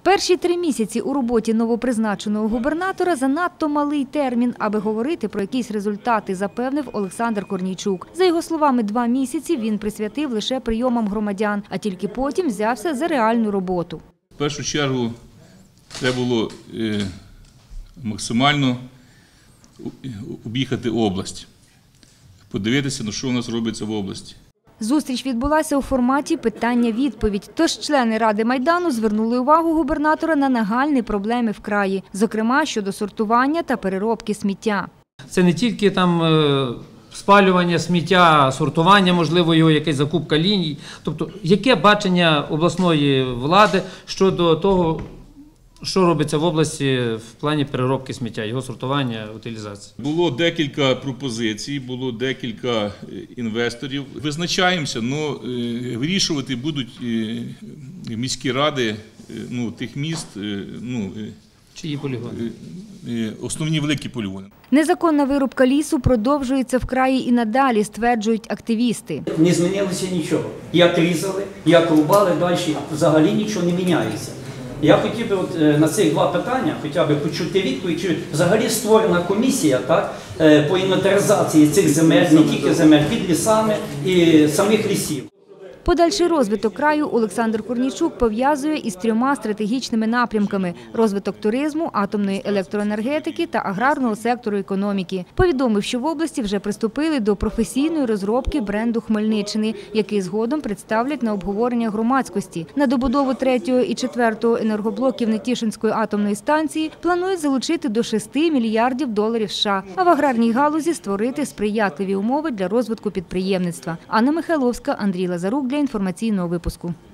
Перші 3 місяці у роботі новопризначеного губернатора – занадто малий термін, аби говорити про якісь результати, запевнив Олександр Корнійчук. За його словами, 2 місяці він присвятив лише прийомам громадян, а тільки потім взявся за реальну роботу. В першу чергу треба було максимально об'їхати область, подивитися, що у нас робиться в області. Зустріч відбулася у форматі питання-відповідь. Тож члени Ради Майдану звернули увагу губернатора на нагальні проблеми в краї, зокрема щодо сортування та переробки сміття. Це не тільки спалювання сміття, сортування, можливо, його якась закупка ліній. Тобто, яке бачення обласної влади щодо того, що робиться в області в плані переробки сміття, його сортування, утилізації? Було декілька пропозицій, було декілька інвесторів. Визначаємося, але вирішувати будуть міські ради тих міст, чиї полігони? Основні великі полігони. Незаконна вирубка лісу продовжується в краї і надалі, стверджують активісти. Не змінилося нічого. Як різали, як рубали, далі взагалі нічого не міняється. Я хотів би на цих 2 питання хоча б почути відповідь, чи взагалі створена комісія по інвентаризації цих земель, не тільки земель, під лісами і самих лісів. Подальший розвиток краю Олександр Корнійчук пов'язує із 3 стратегічними напрямками – розвиток туризму, атомної електроенергетики та аграрного сектору економіки. Повідомив, що в області вже приступили до професійної розробки бренду Хмельниччини, який згодом представлять на обговорення громадськості. На добудову 3-го і 4-го енергоблоків Нетішинської атомної станції планують залучити до $6 мільярдів США, а в аграрній галузі створити сприятливі умови для розвитку підприємництва. Анна Михайловська, Андрій Лазарук для інформаційного випуску.